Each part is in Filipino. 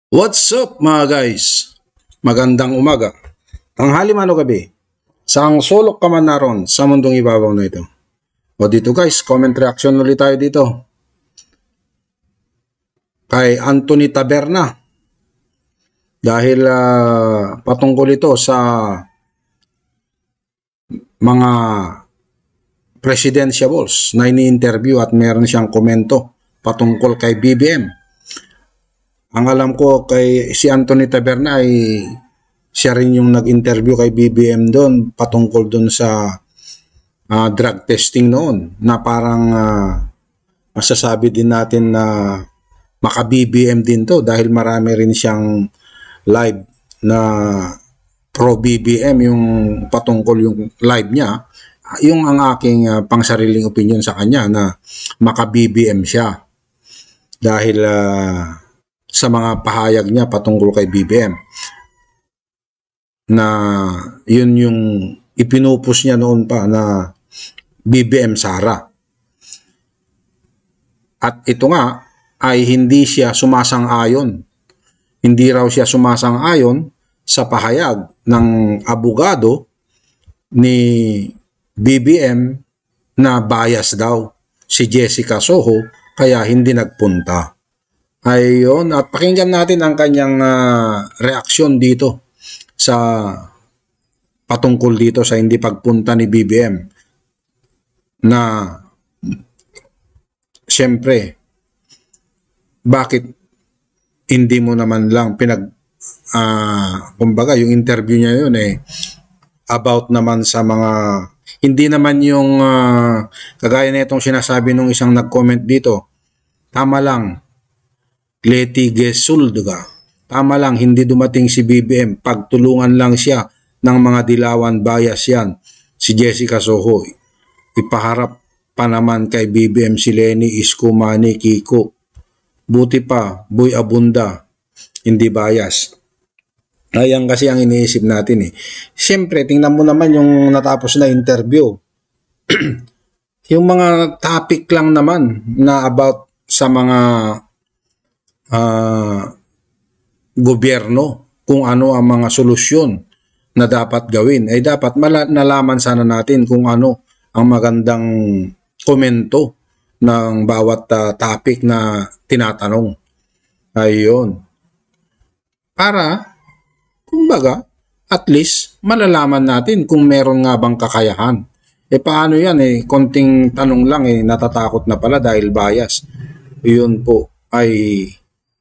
What's up mga guys? Magandang umaga, tanghali man o gabi, saang sulok ka man naroon sa mundong ibabaw na ito. O dito guys, comment reaction ulit tayo dito kay Anthony Taberna dahil patungkol ito sa mga presidentiables na ini-interview at meron siyang komento patungkol kay BBM. Ang alam ko kay si Anthony Taberna ay siya rin yung nag-interview kay BBM doon patungkol doon sa drug testing noon na parang masasabi din natin na maka-BBM din to dahil marami rin siyang live na pro-BBM yung patungkol yung live niya. Yung ang aking pangsariling opinion sa kanya na maka-BBM siya dahil sa mga pahayag niya patungkol kay BBM na yun yung ipinupus niya noon pa na BBM Sara. At ito nga ay hindi siya sumasang-ayon. Hindi raw siya sumasang-ayon sa pahayag ng abogado ni BBM na bias daw si Jessica Soho kaya hindi nagpunta. Ayun, at pakinggan natin ang kanyang reaksyon dito sa patungkol dito sa hindi pagpunta ni BBM na siyempre bakit hindi mo naman lang kumbaga yung interview niya yun about naman sa mga hindi naman yung kagaya na itong sinasabi nung isang nag-comment dito, tama lang Leti Gesulga. Tama lang, hindi dumating si BBM. Pagtulungan lang siya ng mga dilawan bias yan. Si Jessica Soho. Ipaharap pa naman kay BBM si Lenny Isko Manny Kiko. Buti pa, Boy Abunda. Hindi bias. Ayan kasi ang iniisip natin Siyempre, tingnan mo naman yung natapos na interview. Yung mga topic lang naman na about sa mga gobyerno, kung ano ang mga solusyon na dapat gawin, ay dapat nalaman sana natin kung ano ang magandang komento ng bawat topic na tinatanong. Ayun. Para, kumbaga, at least malalaman natin kung meron nga bang kakayahan. Paano yan konting tanong lang natatakot na pala dahil bias. Yun po ay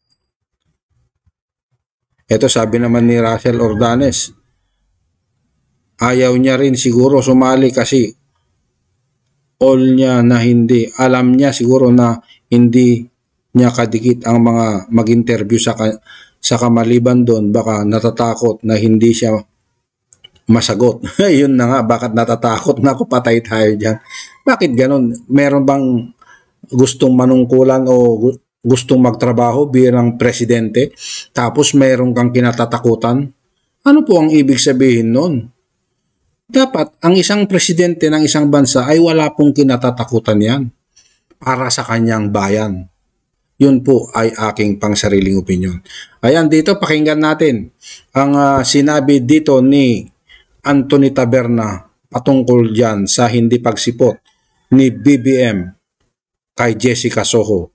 ito sabi naman ni Russell Ordanes, ayaw niya rin siguro sumali kasi all niya na hindi. Alam niya siguro na hindi niya kadikit ang mga mag-interview sa kamaliban doon. Baka natatakot na hindi siya masagot. Yun na nga, bakit natatakot na ako, patay tayo dyan. Bakit ganun? Meron bang gustong manungkulan o gustong magtrabaho bilang presidente tapos mayroon kang kinatatakutan? Ano po ang ibig sabihin nun? Dapat ang isang presidente ng isang bansa ay wala pong kinatatakutan yan para sa kanyang bayan. Yun po ay aking pangsariling opinion. Ayan, dito pakinggan natin ang sinabi dito ni Anthony Taberna patungkol dyan sa hindi pagsipot ni BBM kay Jessica Soho.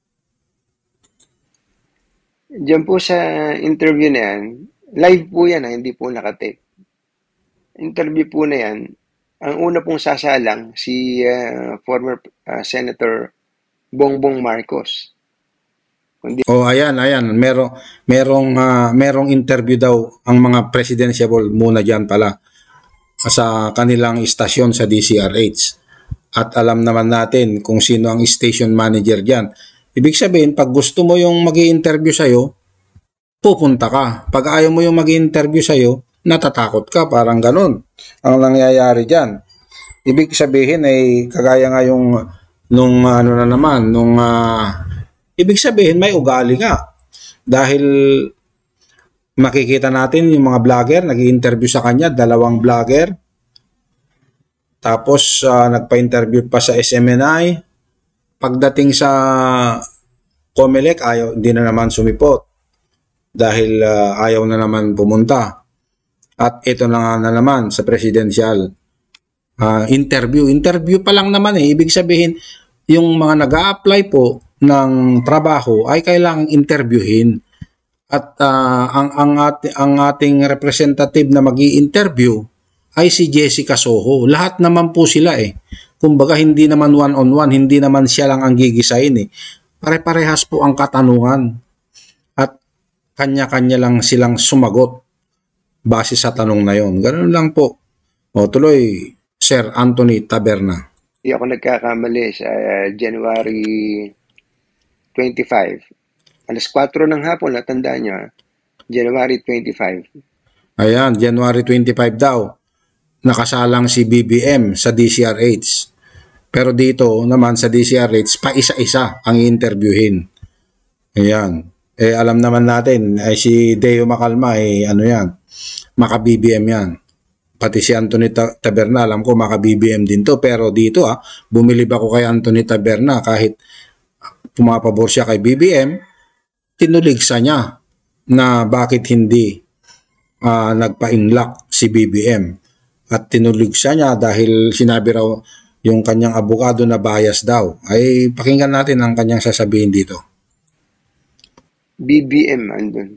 Diyan po sa interview na yan, live po yan hindi po nakatape. Interview po na yan, ang una pong sasalang si former Senator Bongbong Marcos. Ayan, merong interview daw ang mga presidential muna diyan pala sa kanilang istasyon sa DCRH. At alam naman natin kung sino ang station manager diyan. Ibig sabihin, pag gusto mo yung mag-i-interview sa'yo, pupunta ka. Pag ayaw mo yung mag-i-interview sa'yo, natatakot ka. Parang ganun ang nangyayari dyan. Ibig sabihin kagaya nga yung ibig sabihin may ugali ka. Dahil makikita natin yung mga vlogger, nag-i-interview sa kanya, 2 vlogger. Tapos nagpa-interview pa sa SMNI. Pagdating sa COMELEC, hindi na naman sumipot. dahil ayaw na naman pumunta. At ito na nga na naman sa presidential interview. Interview pa lang naman eh. Ibig sabihin, yung mga nag-a-apply po ng trabaho ay kailangang interviewin. At ang ating representative na magi-interview ay si Jessica Soho. Lahat naman po sila eh. Kumbaga hindi naman one-on-one, hindi naman siya lang ang gigisain eh. Pare-parehas po ang katanungan. At kanya-kanya lang silang sumagot base sa tanong na yon. Ganun lang po. O tuloy, Sir Anthony Taberna. Hindi ako nagkakamali sa January 25. Alas 4 ng hapon, natandaan nyo, January 25. Ayan, January 25 daw. Nakasalang si BBM sa DCRH. Pero dito naman sa DCRH, pa isa-isa ang interviewin. Ayan. Eh alam naman natin, ay si Deo Macalma, ano yan, maka-BBM yan. Pati si Anthony Taberna, alam ko maka-BBM din to. Pero dito bumilib ako kay Anthony Taberna kahit pumapabor siya kay BBM, tinuligsa niya na bakit hindi nagpa-inlock si BBM. At tinuligsa niya dahil sinabi raw yung kanyang abogado na bias daw. Ay pakinggan natin ang kanyang sasabihin dito. BBM andun.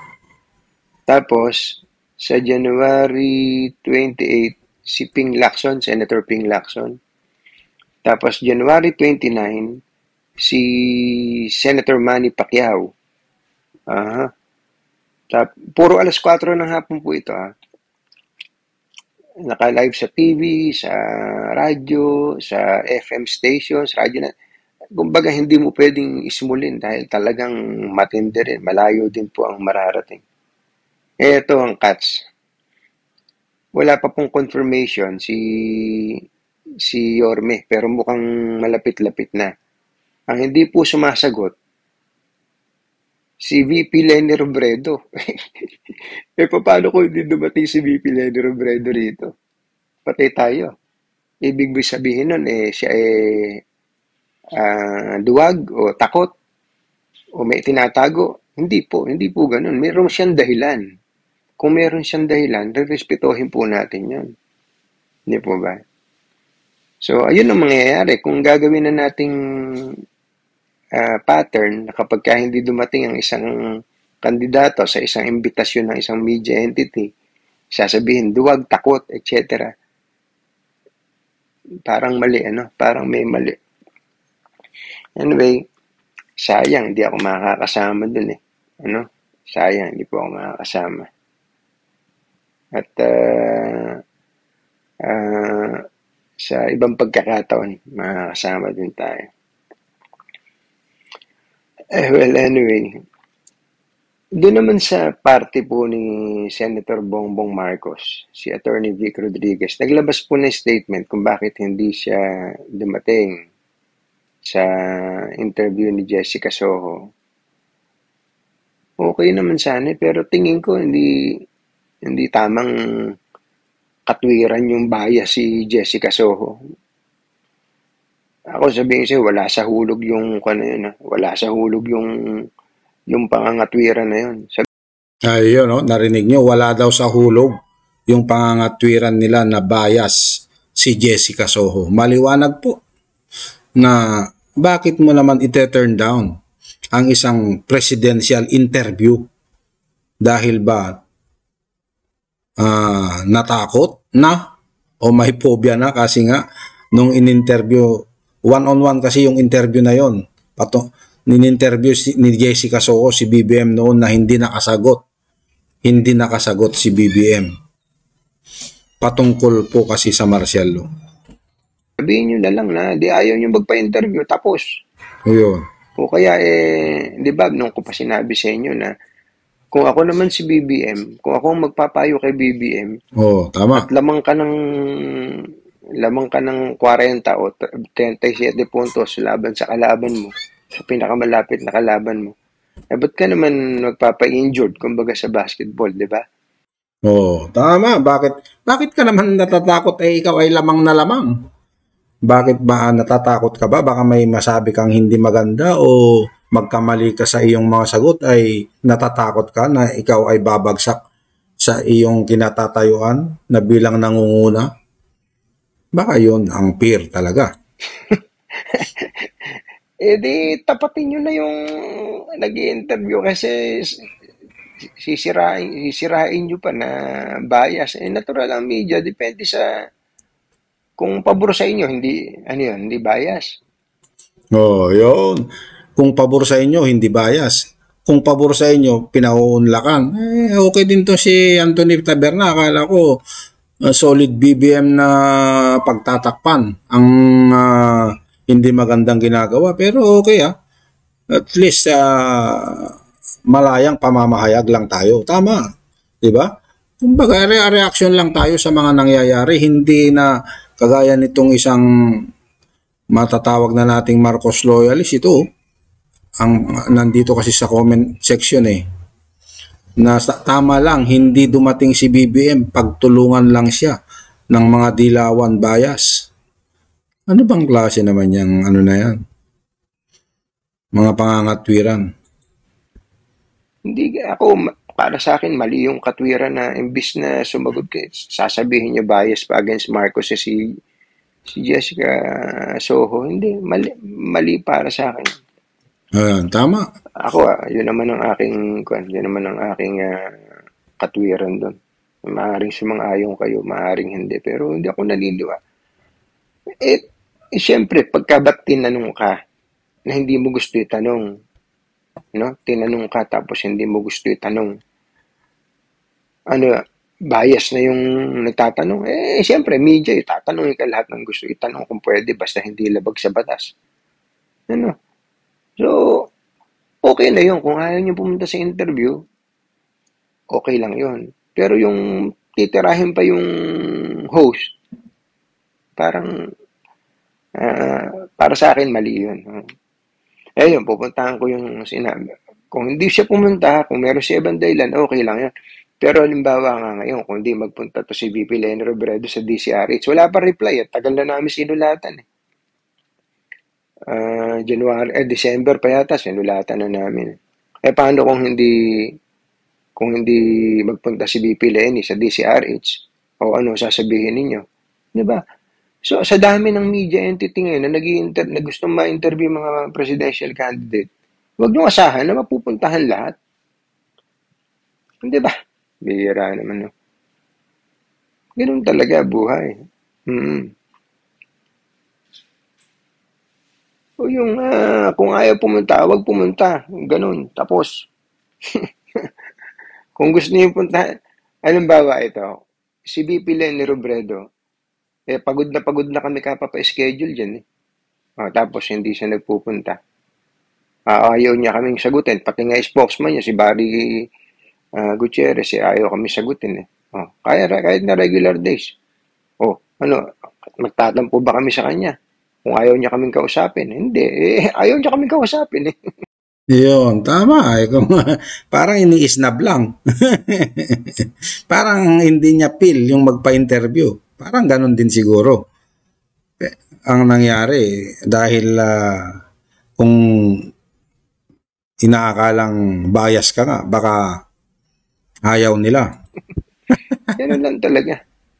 Tapos, sa January 28, si Ping Lacson, Senator Ping Lacson. Tapos, January 29, si Senator Manny Pacquiao. Puro alas 4 ng hapon po ito. Naka-live sa TV, sa radyo, sa FM stations, radyo na. Kumbaga, hindi mo pwedeng ismulin dahil talagang matindi rin. Malayo din po ang mararating. Ito ang catch. Wala pa pong confirmation si Yorme, pero mukhang malapit-lapit na. Ang hindi po sumasagot, si VP Leni Robredo. Paano kung hindi dumating si VP Leni Robredo rito? Patay tayo. Ibig sabihin nun, siya duwag o takot o may tinatago. Hindi po ganun. Meron siyang dahilan. Kung meron siyang dahilan, respetuhin po natin yun. Hindi po ba? So, ayun ang mangyayari. Kung gagawin na nating pattern na kapag hindi dumating ang isang kandidato sa isang imbitasyon ng isang media entity, sasabihin, duwag, takot, etc. Parang mali, Parang may mali. Anyway, sayang, hindi ako makakasama dun eh. Sayang, hindi po ako makakasama. At sa ibang pagkakataon, makakasama din tayo. Well, anyway, doon naman sa party po ni Senator Bongbong Marcos, si Attorney Vic Rodriguez, naglabas po ng statement kung bakit hindi siya dumating sa interview ni Jessica Soho. Okay naman sana, pero tingin ko hindi tamang katwiran yung bias si Jessica Soho. Ako sabihin sa'yo, wala sa hulog yung wala sa hulog yung pangangatwiran na yun. Ayun, narinig nyo, wala daw sa hulog yung pangangatwiran nila na bias si Jessica Soho. Maliwanag po na bakit mo naman ite-turn down ang isang presidential interview dahil ba natakot na o may phobia na kasi nga nung in-interview one-on-one kasi yung interview na yon. Nin-interview ni Jessica Soho si BBM noon na hindi nakasagot. Hindi nakasagot si BBM. Patungkol po kasi sa martial law. Sabihin nyo na lang na di ayaw nyo magpa-interview tapos. Ayun. O kaya di ba nung ko pa sinabi sa inyo na kung ako naman si BBM, kung ako magpapayo kay BBM, tama. At lamang ka ng 40 o 37 puntos laban sa kalaban mo, sa pinakamalapit na kalaban mo. Ba't ka naman magpapa-injured, kumbaga sa basketball, di ba? Tama. Bakit ka naman natatakot ikaw ay lamang na lamang? Bakit ba natatakot ka ba? Baka may masabi kang hindi maganda o magkamali ka sa iyong mga sagot ay natatakot ka na ikaw ay babagsak sa iyong kinatatayuan na bilang nangunguna? Baka yun ang fear talaga. Eh di, tapatin nyo na yung nag-i-interview kasi sisirain nyo pa na bias. Eh, natural ang media, depende sa kung pabor sa inyo, hindi, ano yun, hindi bias. Oh, yun. Kung pabor sa inyo, hindi bias. Kung pabor sa inyo, pinauunlakan. Okay din to si Anthony Taberna. Akala ko solid BBM na pagtatakpan ang hindi magandang ginagawa. Pero okay At least malayang pamamahayag lang tayo. Tama. Diba? Kumbaga, reaction lang tayo sa mga nangyayari. Hindi na kagaya nitong isang matatawag na nating Marcos loyalist. Ito, ang nandito kasi sa comment section na tama lang, hindi dumating si BBM, pagtulungan lang siya ng mga dilawan bias. Ano bang klase naman yung ano na yan? Mga pangangatwiran. Hindi ako, para sa akin, mali yung katwiran na imbis na sumagot kayo, sasabihin niyo bias pa against Marcos si Jessica Soho. Hindi, mali para sa akin. Tama. Ako, yun naman ang aking katwiran doon. Maaring sumang-ayon kayo, maaring hindi, pero hindi ako naliliwa. Siyempre, pagka ba't tinanong ka na hindi mo gusto itanong, no? Tinanong ka tapos hindi mo gusto itanong, ano, bias na yung nagtatanong. Siyempre, media, itatanong ka lahat ng gusto itanong kung pwede, basta hindi labag sa batas. Ano? So, okay na yun. Kung ayaw niyo pumunta sa interview, okay lang yun. Pero yung titirahin pa yung host, parang, para sa akin, mali yun. Yun, pupuntahan ko yung sinabi. Kung hindi siya pumunta, kung meron siya ibang dahilan, okay lang yun. Pero halimbawa nga ngayon, kung hindi magpunta to si VP Leni Robredo sa DCRH, wala pa reply. Tagal na namin sinulatan. December pa yata, sinulatan na namin. Paano kung hindi magpunta si VP Leni sa DCRH? O ano sasabihin ninyo? Diba? So, sa dami ng media entity ngayon na gustong ma-interview mga presidential candidate, huwag nyo asahan na mapupuntahan lahat. Hindi ba? Bihira naman, no? Ganun talaga buhay. O yung kung ayaw pumunta, huwag pumunta. Ganun. Tapos, kung gusto niyo punta, halimbawa ito, si VP Leni Robredo, pagod na kami kapapa-schedule dyan. Tapos hindi siya nagpupunta. Ayaw niya kaming sagutin. Pati nga spokesman niya, si Barry Gutierrez, ayaw kami sagutin. Kahit na regular days. Magtatampo ba kami sa kanya? Kung ayaw niya kaming kausapin. Hindi. Ayaw niya kaming kausapin. Yun, tama. Parang iniisnab lang. Parang hindi niya feel yung magpa-interview. Parang ganun din siguro. Ang nangyari dahil kung inaakalang bias ka nga, baka ayaw nila. Ganun lang talaga.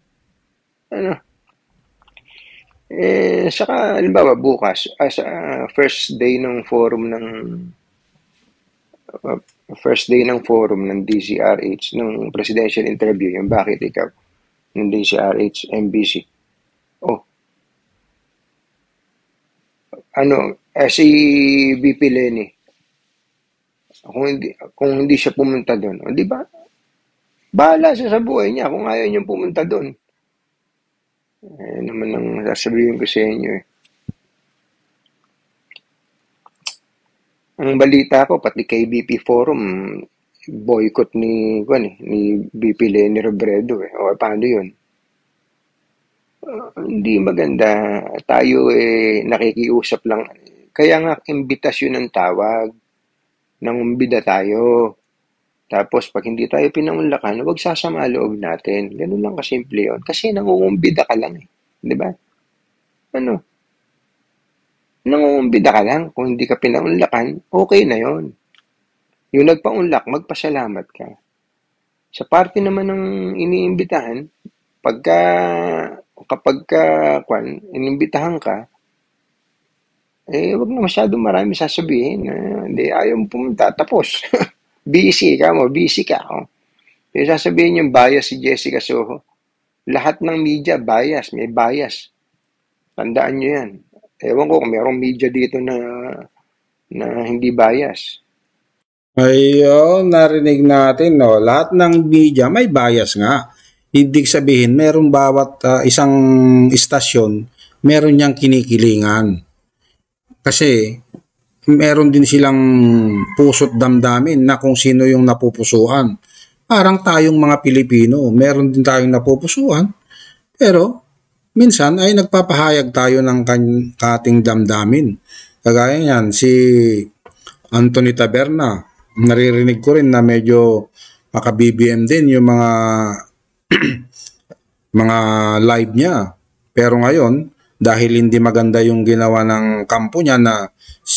Saka, halimbawa, bukas, as first day ng forum ng DCRH, ng presidential interview, yung bakit ikaw, ng DCRH, MBC. Si VP Leni, kung hindi siya pumunta doon, di ba? Bahala siya sa buhay niya kung ayaw niyang pumunta doon. Naman ang sasabihin ko sa inyo. Ang balita ko, pati KBP Forum, boycott ni VP Leni Robredo. Paano yun? Hindi maganda. Tayo nakikiusap lang. Kaya nga, imbitasyon ng tawag. Nangumbida tayo. Tapos, pag hindi tayo pinangunlakan, huwag sasama loob natin. Ganun lang kasimple yun. Kasi nangungumbida ka lang. Di ba? nangungumbida ka lang. Kung hindi ka pinaunlakan, okay na yon. Yung nagpaunlak, magpasalamat ka. Sa parte naman ng iniimbitahan, kapag inimbitahan ka, wag na masyadong marami sasabihin. Hindi, ayaw mo pumunta. Tapos, busy ka. Oh. Yung sasabihin yung bias si Jessica Soho. Lahat ng media bias, may bias. Tandaan nyo yan. Ewan ko kung merong media dito na hindi bias. Ayun, narinig natin, no? Lahat ng media may bias nga. Ibig sabihin, meron bawat isang istasyon, meron niyang kinikilingan. Kasi, meron din silang puso't damdamin na kung sino yung napupusuan. Parang tayong mga Pilipino, meron din tayong napupusuan. Pero, minsan ay nagpapahayag tayo ng ating damdamin. Kagaya niyan, si Anthony Taberna, naririnig ko rin na medyo maka-BBM din yung mga mga live niya. Pero ngayon, dahil hindi maganda yung ginawa ng kampo niya na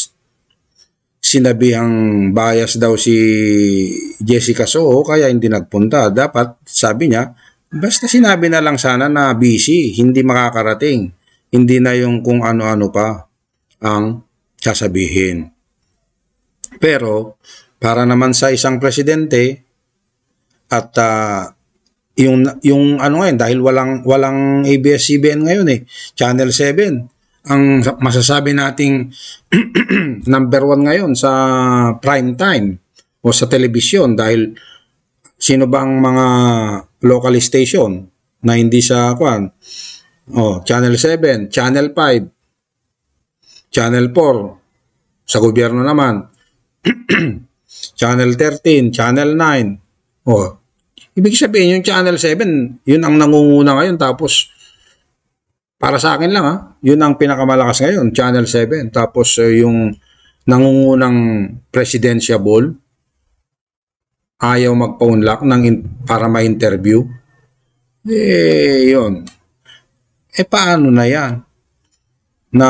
sinabihang bias daw si Jessica Soho, kaya hindi nagpunta. Dapat, sabi niya, basta sinabi na lang sana na busy, hindi makakarating. Hindi na yung kung ano-ano pa ang sasabihin. Pero, para naman sa isang presidente, at yung ano ngayon, dahil walang ABS-CBN ngayon Channel 7, ang masasabi nating number 1 ngayon sa prime time o sa telebisyon, dahil sino bang mga local station na hindi sa Channel 7, Channel 5, Channel 4 sa gobyerno naman, Channel 13, Channel 9. Ibig sabihin yung Channel 7, yun ang nangunguna ngayon. Tapos para sa akin lang yun ang pinakamalakas ngayon, Channel 7. Tapos yung nangungunang presidential ayaw magpa-unlock para ma-interview. Yun. Paano na yan? Na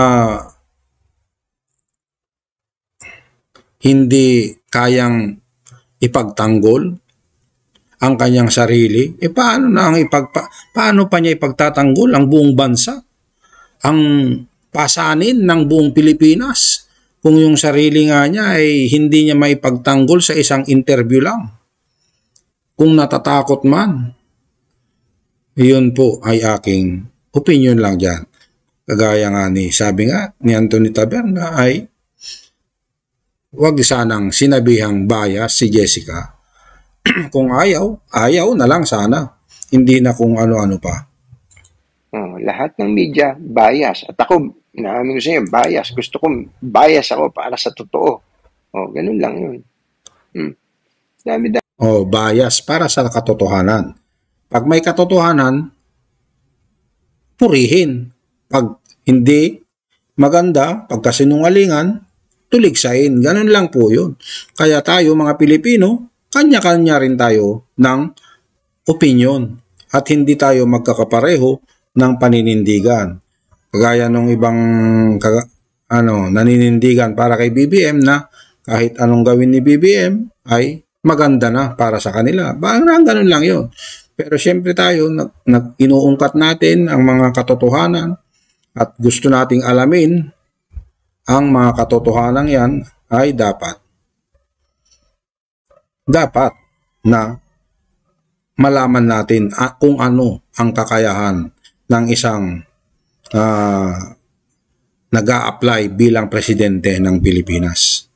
hindi kayang ipagtanggol ang kanyang sarili, paano pa niya ipagtatanggol ang buong bansa? Ang pasanin ng buong Pilipinas kung yung sarili nga niya ay hindi niya maipagtanggol sa isang interview lang. Kung natatakot man, yun po ay aking opinion lang dyan. Kagaya nga sabi nga ni Anthony Taberna ay wag sanang sinabihang bias si Jessica. Kung ayaw na lang sana. Hindi na kung ano-ano pa. Lahat ng media, bias. At ako, naamin ko sa inyo, bias. Gusto ko, bias ako para sa totoo. Ganun lang yun. Bias para sa katotohanan. Pag may katotohanan, purihin. Pag hindi maganda, pagkasinungalingan, tuligsain. Ganun lang po yun. Kaya tayo mga Pilipino, kanya-kanya rin tayo ng opinion at hindi tayo magkakapareho ng paninindigan. Kagaya nung ibang naninindigan para kay BBM na kahit anong gawin ni BBM ay maganda na para sa kanila. Parang ganun lang yun. Pero syempre tayo, inuungkat natin ang mga katotohanan at gusto nating alamin ang mga katotohanan yan ay dapat na malaman natin kung ano ang kakayahan ng isang nag-a-apply bilang presidente ng Pilipinas.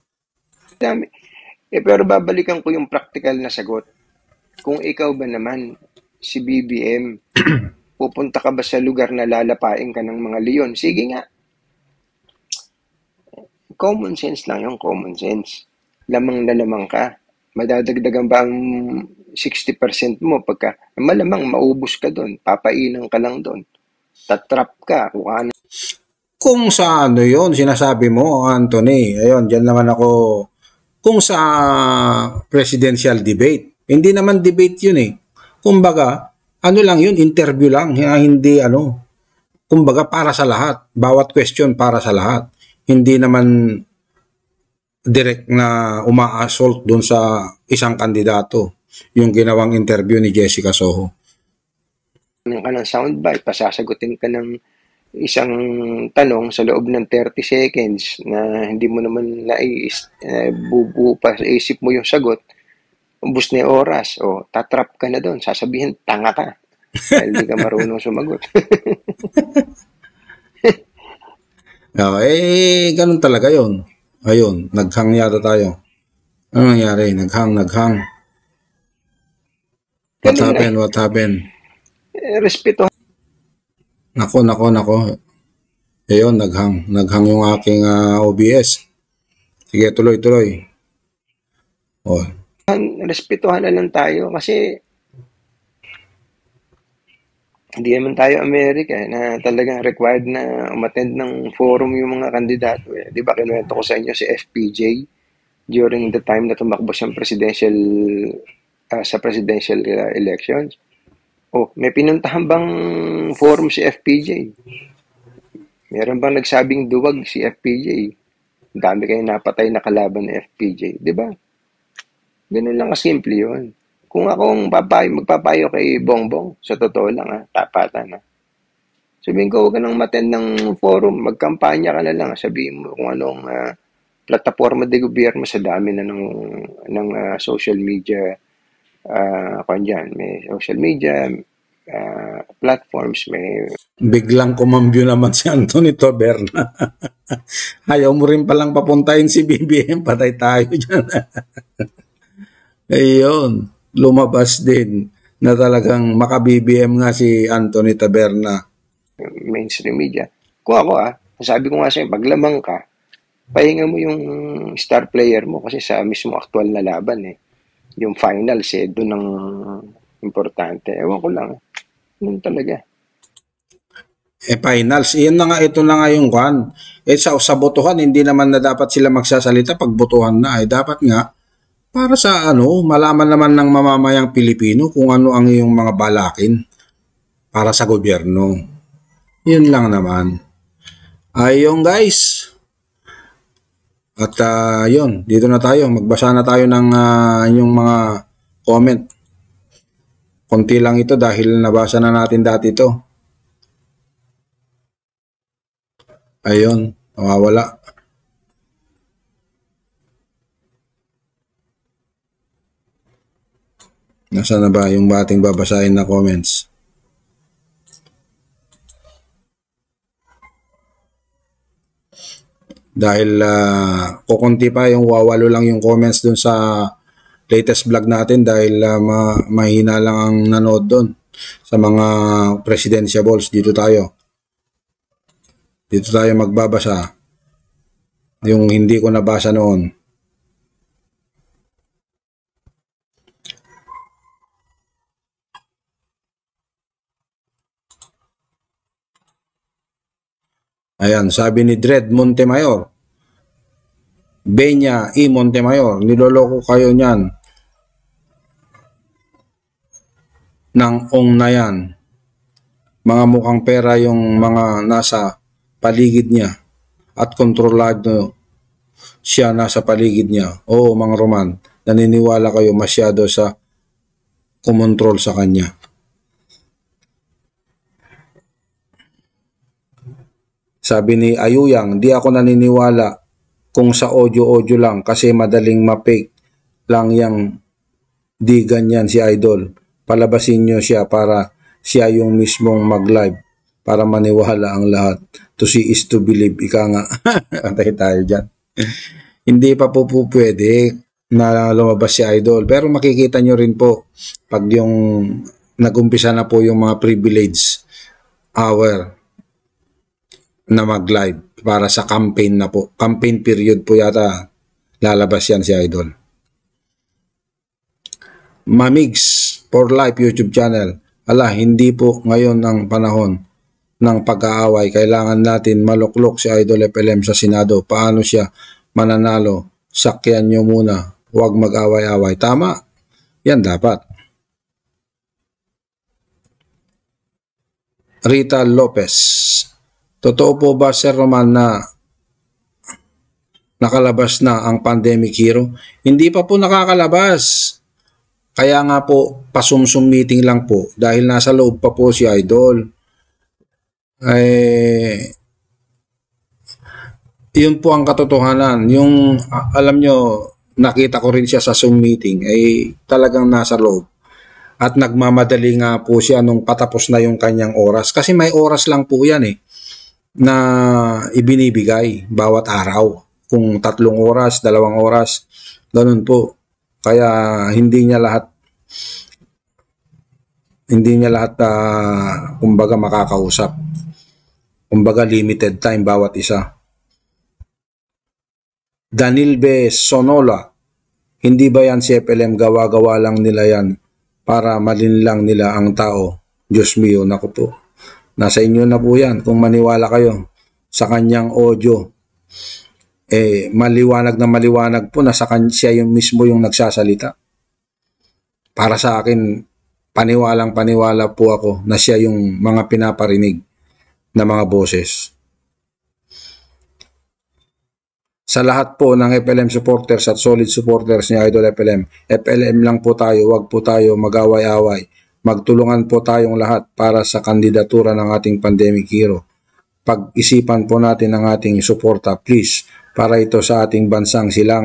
Pero babalikan ko yung practical na sagot. Kung ikaw ba naman, si BBM, pupunta ka ba sa lugar na lalapain ka ng mga leon? Sige nga. Common sense lang yung common sense. Lamang na lamang ka. Madadagdagan ba ang 60% mo pagka malamang maubos ka doon, papainan ka lang doon, tatrap ka, kung ano. Kung sa yun, sinasabi mo, Anthony, ayun, dyan naman ako, kung sa presidential debate, hindi naman debate yun Kumbaga, lang yun, interview lang, hindi kumbaga para sa lahat, bawat question para sa lahat. hindi naman direct na uma-assault dun sa isang kandidato, yung ginawang interview ni Jessica Soho. Ka ng soundbite, pasasagutin ka ng isang tanong sa loob ng 30 seconds na hindi mo naman bubuo pa sa isip mo yung sagot, ubus na yung oras, o tatrap ka na doon, sasabihin, tanga ka, dahil di ka marunong sumagot. Ganun talaga yon. Ayun, naghang yata tayo. Ano nangyari? Naghang. What Ganun na. happened? What happened? Respeto. Nako. Ayun, naghang. Naghang yung aking OBS. Sige, tuloy. Oh. Respetuhan na lang tayo kasi hindi naman tayo Amerika na talagang required na umattend ng forum yung mga kandidato. Di ba kinuwento ko sa inyo si FPJ during the time na tumakbo siyang sa presidential elections? May pinuntahan bang forum si FPJ? Meron bang nagsabing duwag si FPJ? Dami kayong napatay na kalaban ni FPJ, di ba? Ganun lang kasimple yun. Kung akong magpapayo kay Bongbong, sa totoo lang tapatan sabihin ko, huwag ka nang mattend ng forum, magkampanya ka na lang, sabihin mo kung anong plataforma de gobyerno sa dami na ng social media, may social media platforms, may... Biglang kumambyo naman si Anthony Taberna. Ayaw mo rin palang papuntahin si BBM, patay tayo dyan. Ayun, lumabas din na talagang maka-BBM nga si Anthony Taberna. Mainstream media. Kung ako sabi ko nga sa'yo, paglamang ka, pahinga mo yung star player mo kasi sa mismo aktual na laban yung finals doon ang importante. Ewan ko lang. Yun talaga. Finals, ito na nga yung kwan. Sa botohan, hindi naman na dapat sila magsasalita pag botohan na. Dapat nga, para sa malaman naman ng mamamayang Pilipino kung ano ang iyong mga balakin para sa gobyerno. Yun lang naman. Ayun guys. At yun, dito na tayo. Magbasa na tayo ng inyong mga comment. Konti lang ito dahil nabasa na natin dati ito. Ayun, nawawala. Nasaan na ba yung ating babasahin na comments? Dahil kukunti pa yung wawalo lang yung comments dun sa latest vlog natin dahil mahina lang ang nanood dun sa mga presidentiables. Dito tayo magbabasa yung hindi ko nabasa noon. Ayan, sabi ni Dred Montemayor, Benya E. Montemayor, niloloko kayo niyan ng na yan. Mga mukhang pera yung mga nasa paligid niya at kontrolado siya nasa paligid niya. Oo, mga Roman, naniniwala kayo masyado sa kumontrol sa kanya. Sabi ni Ayuyang, di ako naniniwala kung sa audio lang kasi madaling ma-fake lang yang di ganyan si Idol. Palabasin nyo siya para siya yung mismong mag-live para maniwala ang lahat. To see is to believe. Ika nga. Antay tayo dyan. Hindi pa po pwede na lumabas si Idol. Pero makikita nyo rin po pag yung nag-umpisa na po yung mga privilege hour na mag-live para sa campaign na po. Campaign period po yata lalabas yan si Idol. Mamigs for Life YouTube channel. Hindi po ngayon ang panahon ng pag-aaway. Kailangan natin maluklok si Idol FLM sa Senado. Paano siya mananalo? Sakyan nyo muna. Huwag mag-away-away. Tama. Yan dapat. Rita Lopez. Totoo po ba, Sir Roman, na nakalabas na ang pandemic hero? Hindi pa po nakakalabas. Kaya nga po, pa-Zoom meeting lang po dahil nasa loob pa po si Idol. Yun po ang katotohanan. Yung, alam nyo, nakita ko rin siya sa Zoom meeting, ay talagang nasa loob. At nagmamadali nga po siya nung patapos na yung kanyang oras. Kasi may oras lang po yan na ibinibigay bawat araw. Kung 3 oras, 2 oras, ganun po. Kaya hindi niya lahat kumbaga makakausap. Kumbaga limited time bawat isa. Danilbe Sonola, hindi ba yan si FLM, gawa-gawa lang nila yan para malinlang nila ang tao? Diyos mio, naku po. Nasa inyo na po yan kung maniwala kayo sa kanyang audio. Maliwanag na maliwanag po na siya yung mismo yung nagsasalita. Para sa akin, paniwalang paniwala po ako na siya yung mga pinaparinig na mga boses. Sa lahat po ng FLM supporters at solid supporters ni Idol FLM, FLM lang po tayo, wag po tayo mag-away-away. Magtulungan po tayong lahat para sa kandidatura ng ating pandemic hero. Pag-isipan po natin ang ating suporta, please, para ito sa ating bansang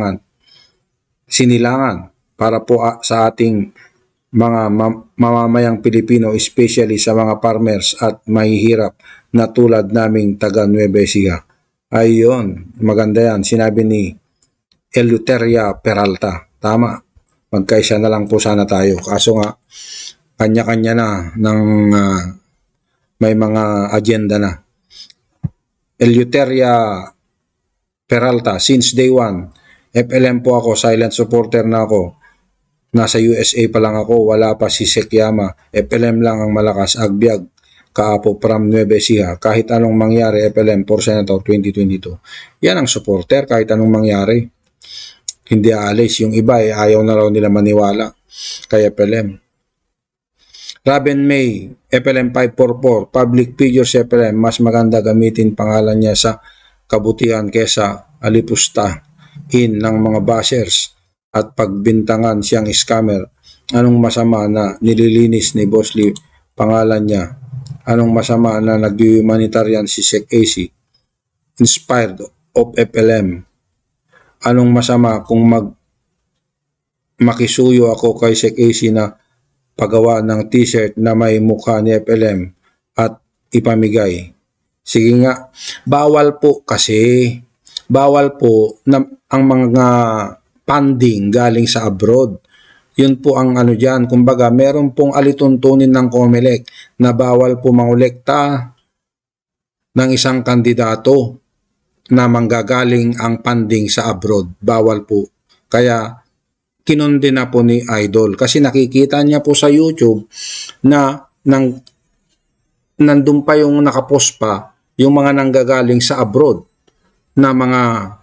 sinilangan, para po sa ating mga mamamayang Pilipino, especially sa mga farmers at mahihirap na tulad naming taga Nueva Ecija. Ayun, maganda yan. Sinabi ni Eleuteria Peralta. Tama. Magkaisa na lang po sana tayo. Kaso nga, kanya-kanya na ng may mga agenda na. Eleuteria Peralta, since day 1, FLM po ako, silent supporter na ako. Nasa USA pa lang ako, wala pa si Sekyama. FLM lang ang malakas, agbyag. Kaapo from Nueva Ecija. Kahit anong mangyari, FLM for Senator 2022. Yan ang supporter, kahit anong mangyari. Hindi aalis. Yung iba, ayaw na raw nila maniwala kay FLM. Raben May, FLM 544, public figure si FLM, mas maganda gamitin pangalan niya sa kabutihan kesa alipustahin ng mga bashers at pagbintangan siyang scammer. Anong masama na nililinis ni Boss Lee pangalan niya? Anong masama na nag-humanitarian si Sec AC inspired of FLM? Anong masama kung makisuyo ako kay Sec AC na pagawa ng t-shirt na may mukha ni FLM at ipamigay? Sige nga, bawal po kasi. Bawal po na ang mga funding galing sa abroad. Yun po ang ano dyan. Kumbaga, meron pong alituntunin ng COMELEC na bawal po mangolekta ng isang kandidato na manggagaling ang funding sa abroad. Bawal po. Kaya, kinundi na po ni Idol. Kasi nakikita niya po sa YouTube na nandun pa yung nakapost pa yung mga nanggagaling sa abroad na mga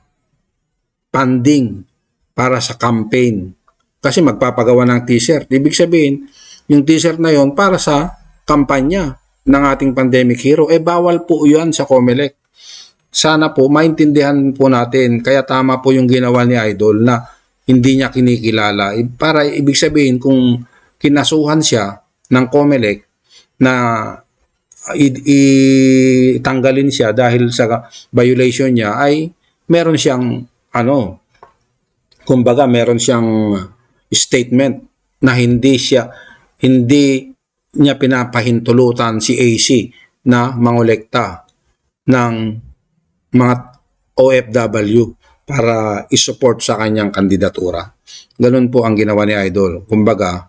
funding para sa campaign. Kasi magpapagawa ng t-shirt. Ibig sabihin, yung t-shirt na yon para sa kampanya ng ating pandemic hero. Bawal po yan sa COMELEC. Sana po maintindihan po natin. Kaya tama po yung ginawa ni Idol na hindi niya kinikilala. Para ibig sabihin kung kinasuhan siya ng COMELEC na itanggalin siya dahil sa violation niya, ay meron siyang kumbaga meron siyang statement na hindi niya pinapahintulutan si AC na mangolekta ng mga OFW para isupport sa kanyang kandidatura. Ganun po ang ginawa ni Idol. Kumbaga,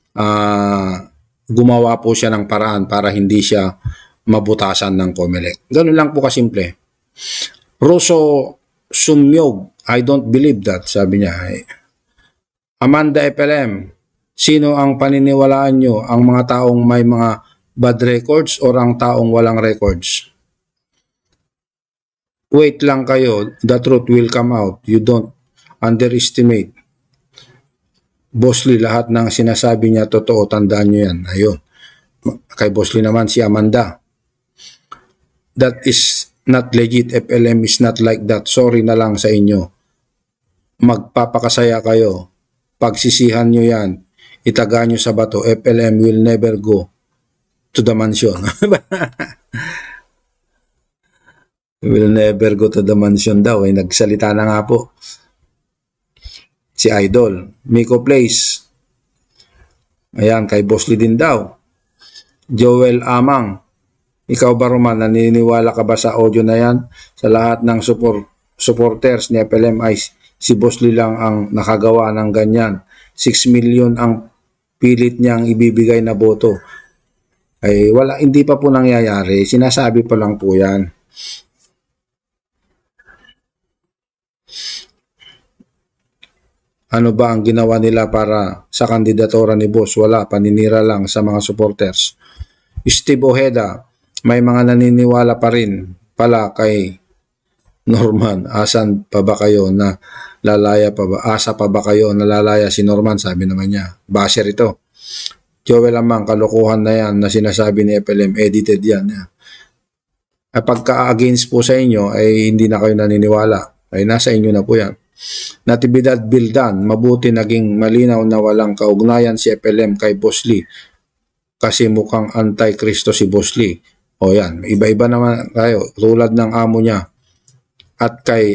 gumawa po siya ng paraan para hindi siya mabutasan ng COMELEC. Ganun lang po kasimple. Russo Sumyog, I don't believe that, sabi niya. Amanda FLM, sino ang paniniwalaan nyo? Ang mga taong may mga bad records o ang taong walang records? Wait lang kayo, the truth will come out. You don't underestimate. Boss Lee, lahat ng sinasabi niya totoo, tandaan nyo yan. Ayun. Kay Boss Lee naman si Amanda. That is not legit. FLM is not like that. Sorry na lang sa inyo. Magpapakasaya kayo. Pagsisihan nyo yan. Itaga nyo sa bato. FLM will never go to the mansion. Will never go to the mansion daw. Nagsalita na nga po si Idol. Miko Place. Ayan, kay Boss Lee din daw. Joel Amang. Ikaw ba, Roman, naniniwala ka ba sa audio na yan? Sa lahat ng supporters ni FLM ay si Boss Lee lang ang nakagawa ng ganyan. 6 million ang pilit niyang ibibigay na boto. Ay wala, hindi pa po nangyayari. Sinasabi pa lang po yan. Ano ba ang ginawa nila para sa kandidatura ni Boss? Wala, paninira lang sa mga supporters. Steve Ojeda, may mga naniniwala pa rin pala kay Norman. Asan pa ba kayo na lalaya pa ba? Asa pa ba kayo na lalaya si Norman? Sabi naman niya. Basher ito. Joel Amang, kalokohan na yan na sinasabi ni FLM. Edited yan. At pagka-against po sa inyo ay hindi na kayo naniniwala. Ay nasa inyo na po yan. Natividad Bildan, mabuti naging malinaw na walang kaugnayan si FLM kay Boss Lee. Kasi mukhang anti-Kristo si Boss Lee. O yan, iba-iba naman kayo. Tulad ng amo niya. At kay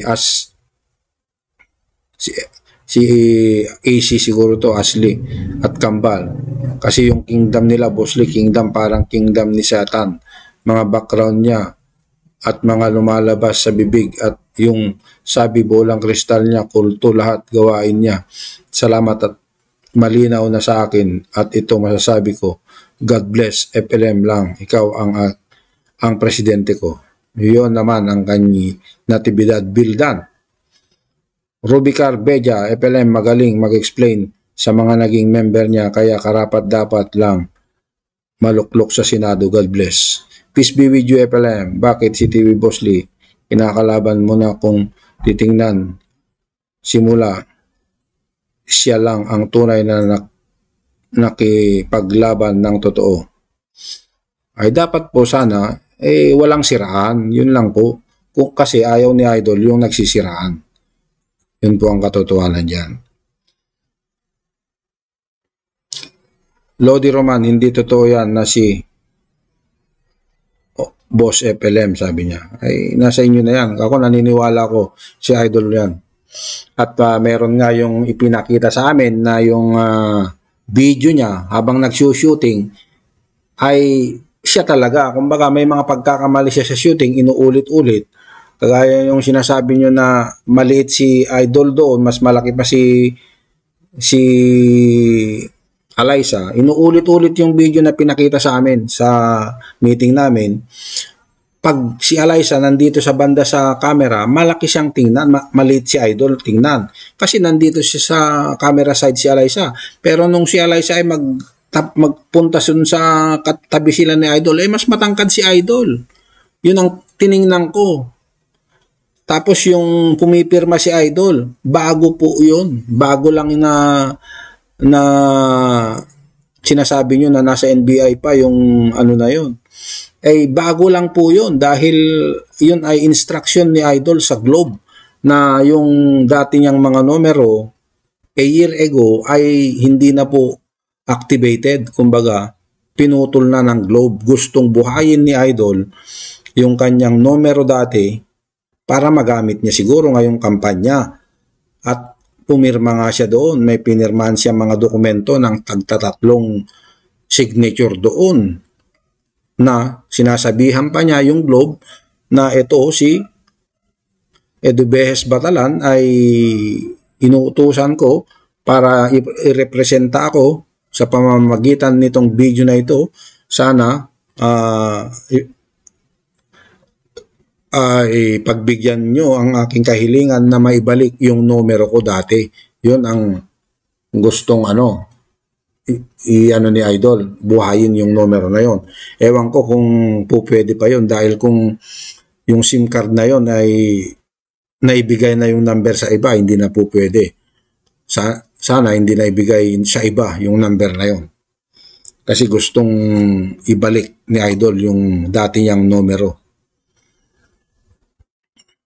si AC siguro to, Ashley at Kambal. Kasi yung kingdom nila, Boss Lee, kingdom parang kingdom ni Satan. Mga background niya at mga lumalabas sa bibig at yung sabi bolang kristal niya, kulto, lahat gawain niya. Salamat at malinaw na sa akin at ito masasabi ko. God bless, FLM lang. Ikaw ang presidente ko. Yun naman ang kanyi Natividad Bildan. Rubicar Beja, FLM magaling mag-explain sa mga naging member niya kaya karapat-dapat lang maluklok sa Senado. God bless. Peace be with you, FLM. Bakit si TV Boss Lee? Kinakalaban mo na kung titingnan. Simula, siya lang ang tunay na nakipaglaban ng totoo. Ay dapat po sana walang siraan. Yun lang po. Kasi ayaw ni Idol yung nagsisiraan. Yun po ang katotohanan dyan. Lodi Roman, hindi totoo yan na si Boss FLM, sabi niya. Ay nasa inyo na yan. Ako naniniwala ko si Idol yan. At meron nga yung ipinakita sa amin na yung video niya habang nag-shooting ay siya talaga. Kumbaga may mga pagkakamali siya sa shooting, inuulit-ulit. Kagaya yung sinasabi nyo na maliit si Idol doon, mas malaki pa si Alyssa. Inuulit-ulit yung video na pinakita sa amin sa meeting namin. Pag si Alyssa nandito sa banda sa camera, malaki siyang tingnan, maliit si Idol tingnan. Kasi nandito siya sa camera side si Alyssa. Pero nung si Alyssa ay magpunta sa tabi sila ni Idol, mas matangkad si Idol. Yun ang tiningnan ko. Tapos yung pumipirma si Idol, bago po yun. Bago lang na sinasabi nyo na nasa NBI pa yung ano na yun. Bago lang po yun dahil yun ay instruction ni Idol sa Globe na yung dati niyang mga numero a year ago ay hindi na po activated. Kumbaga, pinutol na ng Globe. Gustong buhayin ni Idol yung kanyang numero dati para magamit niya siguro ngayong kampanya. At pumirma nga siya doon. May pinirmahan siya mga dokumento ng tagtatatlong signature doon na sinasabihan pa niya yung Globe na ito si Edubehes Batalan ay inuutusan ko para irepresenta ako sa pamamagitan nitong video na ito. Sana pagbigyan nyo ang aking kahilingan na maibalik yung numero ko dati. Yun ang gustong i-ano ni Idol, buhayin yung numero na yon. Ewan ko kung pwede pa yon dahil kung yung SIM card na yon ay naibigay na yung number sa iba, hindi na po pwede. Sana hindi na ibigay sa iba yung number na yon. Kasi gustong ibalik ni Idol yung dati niyang numero.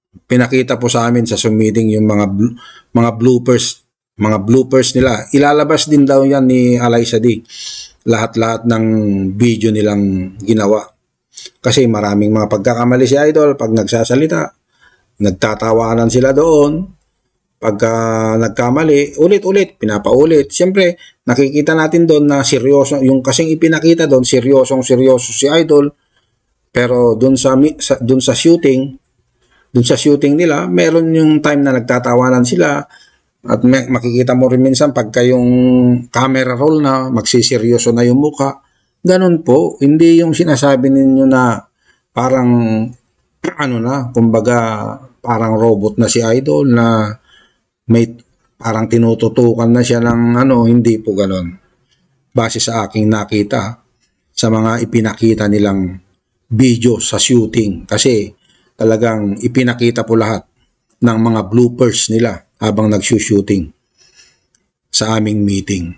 pinakita po sa amin sa Zoom meeting yung mga bloopers nila. Ilalabas din daw yan ni Alaysa D. Lahat-lahat ng video nilang ginawa. Kasi maraming mga pagkakamali si Idol pag nagsasalita. Nagtatawanan sila doon. Pagka nagkamali, ulit-ulit, pinapaulit. Siyempre, nakikita natin doon na seryoso, yung kasing ipinakita doon, seryoso si Idol. Pero doon sa shooting nila, meron yung time na nagtatawanan sila. At makikita mo rin minsan pagka yung camera roll na, magsiseryoso na yung mukha. Ganun po, hindi yung sinasabi ninyo na parang, kumbaga, parang robot na si Idol na may parang tinututukan na siya ng hindi po gano'n. Base sa aking nakita sa mga ipinakita nilang video sa shooting. Kasi talagang ipinakita po lahat ng mga bloopers nila habang nagsushooting sa aming meeting.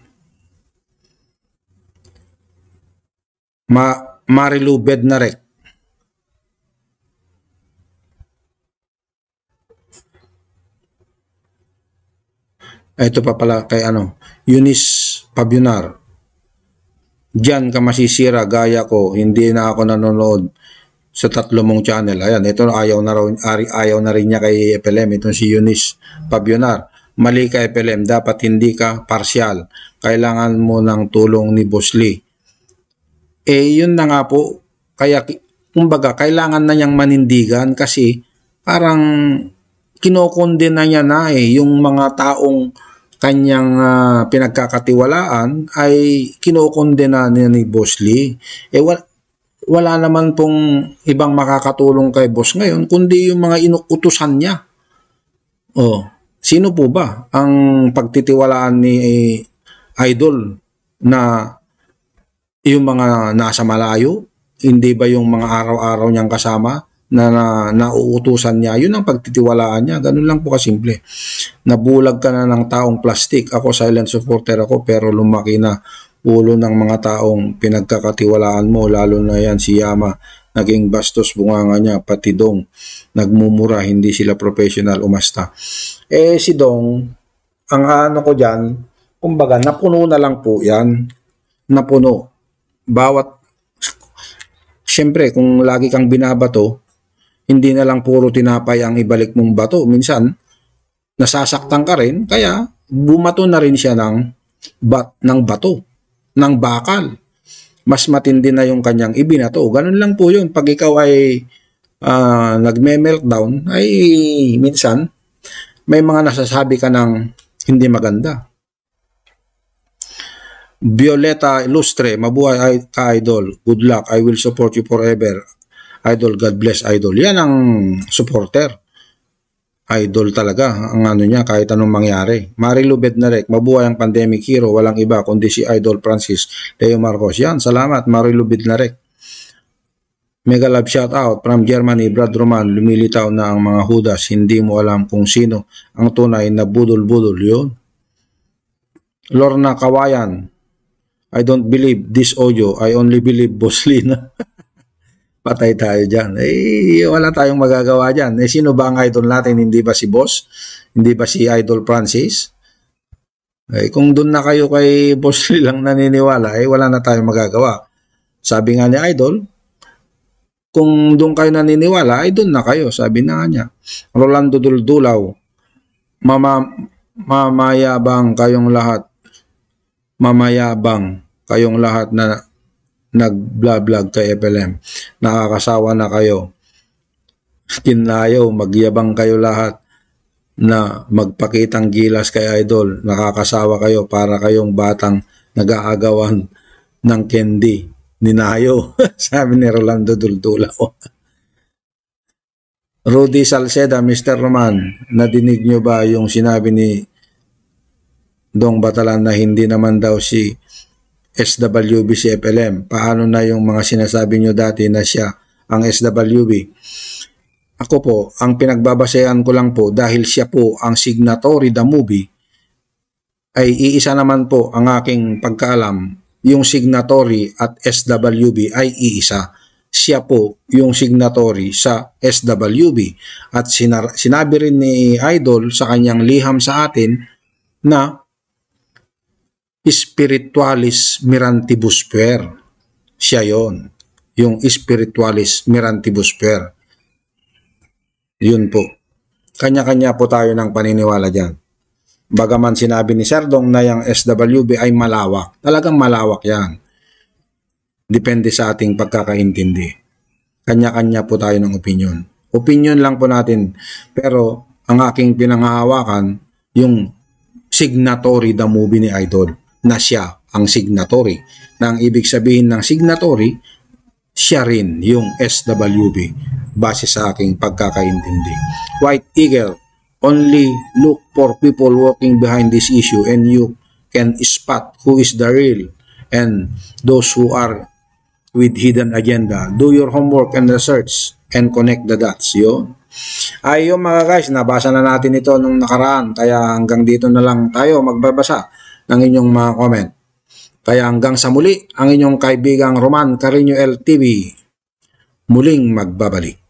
Marilu Bednarek. Ito pa pala kay Eunice Pabionar. Diyan ka masisira gaya ko, hindi na ako nanonood sa 3 mong channel. Ayan, ito ayaw na rin niya kay FLM. Itong si Eunice Pabionar. Mali ka FLM, dapat hindi ka partial. Kailangan mo ng tulong ni Boss Lee. Yun na nga po. Kaya, kumbaga, kailangan na niyang manindigan kasi parang kinokondena niya na yung mga taong kanyang pinagkakatiwalaan ay kinokondena niya ni Boss Lee. Wala naman pong ibang makakatulong kay Boss ngayon kundi yung mga inuutusan niya. Sino po ba ang pagtitiwalaan ni Idol na yung mga nasa malayo? Hindi ba yung mga araw-araw niyang kasama na nauutusan niya? Yun ang pagtitiwalaan niya. Ganun lang po kasimple. Nabulag ka na ng taong plastic. Ako silent supporter ako pero lumaki na ulo ng mga taong pinagkakatiwalaan mo, lalo na yan si Yama. Naging bastos bunganga niya, pati Dong. Nagmumura, hindi sila professional, umasta. Si Dong, ang ko dyan, kumbaga, napuno na lang po yan. Napuno. Siyempre, kung lagi kang binabato, hindi na lang puro tinapay ang ibalik mong bato. Minsan, nasasaktan ka rin, kaya bumato na rin siya ng bato, ng bakal. Mas matindi na yung kanyang ibinato. Ganun lang po yun. Pag ikaw ay nagme-meltdown, ay minsan, may mga nasasabi ka ng hindi maganda. Violeta Ilustre, mabuhay ka Idol. Good luck. I will support you forever. Idol, God bless Idol. Yan ang supporter. Idol talaga ang niya kahit anong mangyari. Marilu Bednarek, mabuhay ang pandemic hero. Walang iba kundi si Idol Francis Leo Marcos. Yan, salamat Marilu Bednarek. Mega love shout out from Germany. Brad Roman, lumilitaw na ang mga hudas. Hindi mo alam kung sino ang tunay na budol-budol. Yun. Lorna Kawayan, I don't believe this audio. I only believe Boss Lee. Patay tayo dyan. Wala tayong magagawa dyan. Sino ba ang idol natin? Hindi ba si Boss? Hindi ba si Idol Francis? Kung doon na kayo kay Boss Lee lang naniniwala, wala na tayong magagawa. Sabi nga ni Idol, kung doon kayo naniniwala, doon na kayo. Sabi na nga niya. Rolando Duldulaw, mamayabang kayong lahat. Mamayabang kayong lahat na nag-vlog kay FLM. Nakakasawa na kayo. Kinlayo, magyabang kayo lahat na magpakitang gilas kay Idol. Nakakasawa kayo para kayong batang nag-aagawan ng candy ni Nayo. Sabi ni Rolando Duldulaw. Rudy Salceda, Mr. Roman, nadinig nyo ba yung sinabi ni Dong Batalan na hindi naman daw si SWB si FLM? Paano na yung mga sinasabi nyo dati na siya ang SWB? Ako po, ang pinagbabasehan ko lang po dahil siya po ang signatory the movie, ay iisa naman po ang aking pagkaalam, yung signatory at SWB ay iisa. siya po yung signatory sa SWB. At sinabi rin ni Idol sa kanyang liham sa atin na Spiritualis Mirantibus Puer. Siya yon, yung Spiritualis Mirantibus Puer. Yun po. Kanya-kanya po tayo ng paniniwala dyan. Bagaman sinabi ni Sir Dong na yung SWB ay malawak. Talagang malawak yan. Depende sa ating pagkakaintindi. Kanya-kanya po tayo ng opinion. Opinion lang po natin. Pero ang aking pinanghahawakan, yung signatory the movie ni Idol, na siya ang signatory. Na ang ibig sabihin ng signatory, siya rin yung SWB base sa aking pagkakaintindi. White Eagle, only look for people working behind this issue and you can spot who is the real and those who are with hidden agenda. Do your homework and research and connect the dots. Yun. Ayun mga guys, nabasa na natin ito nung nakaraan. Kaya hanggang dito na lang tayo magbabasa ng inyong mga comment. Kaya hanggang sa muli, ang inyong kaibigang Roman Carreño LTV muling magbabalik.